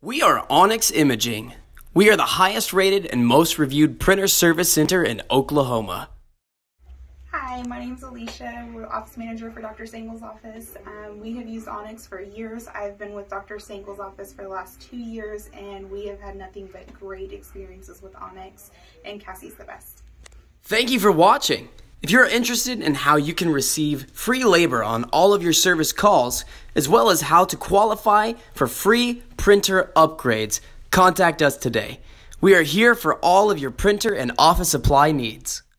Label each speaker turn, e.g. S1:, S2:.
S1: We are Onyx Imaging. We are the highest rated and most reviewed printer service center in Oklahoma.
S2: Hi, my name is Alisha. We're office manager for Dr. Sangle's office. We have used Onyx for years. I've been with Dr. Sangle's office for the last 2 years, and we have had nothing but great experiences with Onyx, and Cassie's the best.
S1: Thank you for watching. If you're interested in how you can receive free labor on all of your service calls, as well as how to qualify for free printer upgrades, contact us today. We are here for all of your printer and office supply needs.